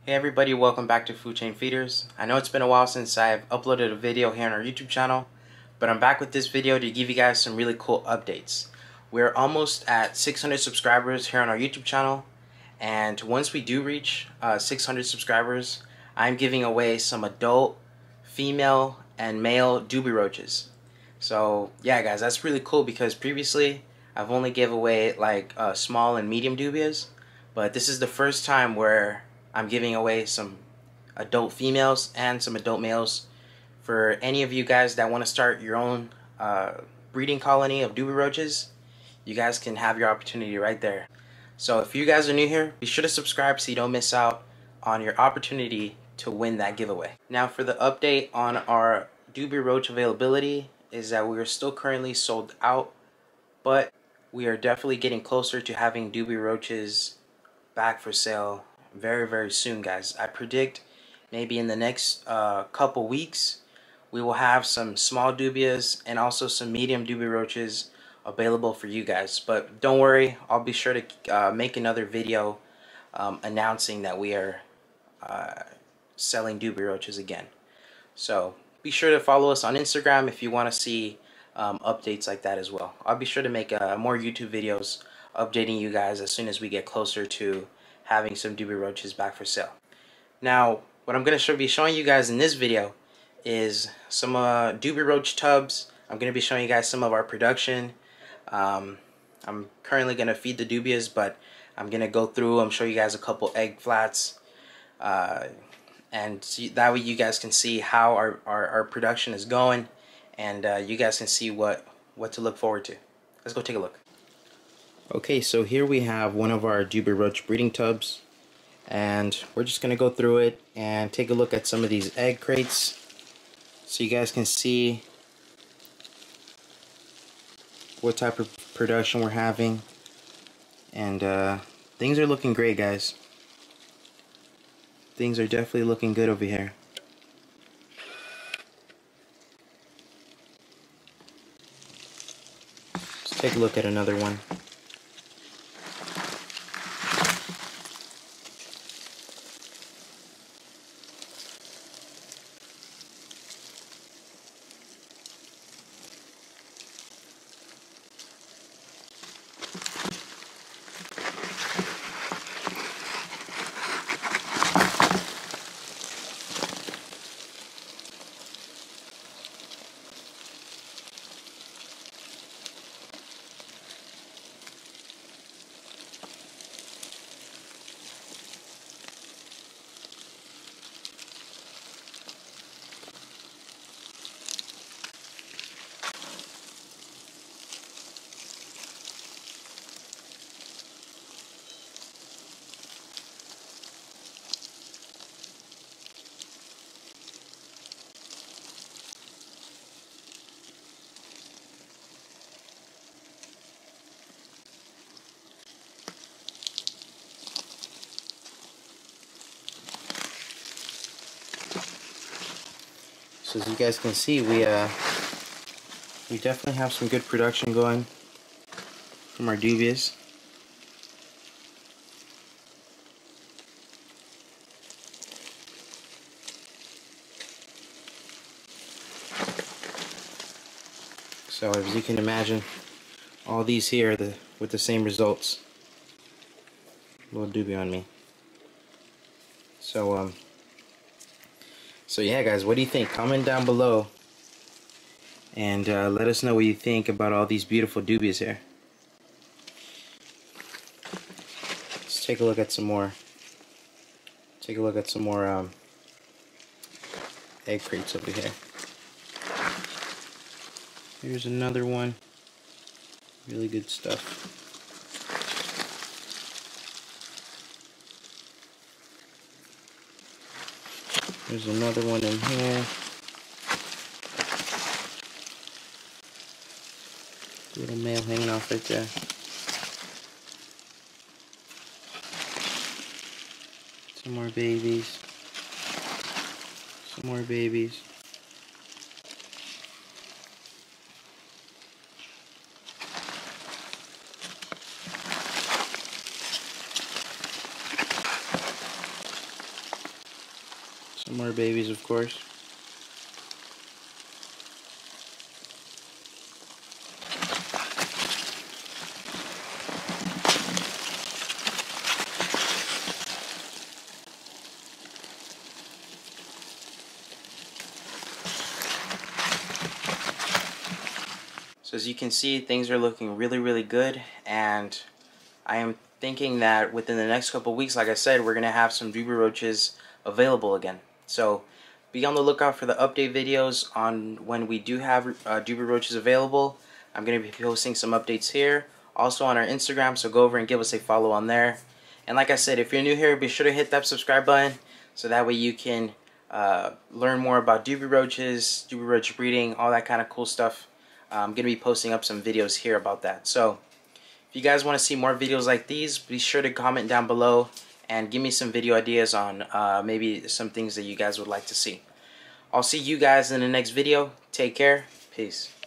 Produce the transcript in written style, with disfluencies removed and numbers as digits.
Hey everybody, welcome back to Food Chain Feeders. I know it's been a while since I've uploaded a video here on our YouTube channel, but I'm back with this video to give you guys some really cool updates. We're almost at 600 subscribers here on our YouTube channel, and once we do reach 600 subscribers, I'm giving away some adult, female, and male doobie roaches. So yeah guys, that's really cool because previously I've only gave away like small and medium dubias, but this is the first time where I'm giving away some adult females and some adult males for any of you guys that want to start your own breeding colony of doobie roaches. You guys can have your opportunity right there. So if you guys are new here, be sure to subscribe so you don't miss out on your opportunity to win that giveaway. Now for the update on our doobie roach availability is that we are still currently sold out, but we are definitely getting closer to having doobie roaches back for sale very soon, guys. I predict maybe in the next couple weeks we will have some small dubias and also some medium doobie roaches available for you guys. But don't worry, I'll be sure to make another video announcing that we are selling doobie roaches again. So be sure to follow us on Instagram if you want to see updates like that as well. I'll be sure to make more YouTube videos updating you guys as soon as we get closer to having some doobie roaches back for sale. Now, what I'm going to be showing you guys in this video is some doobie roach tubs. I'm going to be showing you guys some of our production. I'm currently going to feed the dubias, but I'm going to go through and show you guys a couple egg flats. And that way you guys can see how our production is going, and you guys can see what to look forward to. Let's go take a look. Okay, so here we have one of our doobie roach breeding tubs, and we're just gonna go through it and take a look at some of these egg crates so you guys can see what type of production we're having. And things are looking great, guys. Things are definitely looking good over here. Let's take a look at another one. So as you guys can see, we definitely have some good production going from our dubias. So as you can imagine, all these here are with the same results. Little doobie on me. So yeah, guys, what do you think? Comment down below and let us know what you think about all these beautiful dubias here. Let's take a look at some more. Take a look at some more egg crates over here. Here's another one. Really good stuff. There's another one in here. Little male hanging off right there. Some more babies. Some more babies. Some more babies, of course. So as you can see, things are looking really good, and I am thinking that within the next couple weeks, like I said, we're going to have some Doobie Roaches available again. So be on the lookout for the update videos on when we do have Doobie Roaches available. I'm going to be posting some updates here, also on our Instagram, so go over and give us a follow on there. And like I said, if you're new here, be sure to hit that subscribe button, so that way you can learn more about Doobie Roaches, Doobie Roach breeding, all that kind of cool stuff. I'm going to be posting up some videos here about that. So if you guys want to see more videos like these, be sure to comment down below and give me some video ideas on maybe some things that you guys would like to see. I'll see you guys in the next video. Take care. Peace.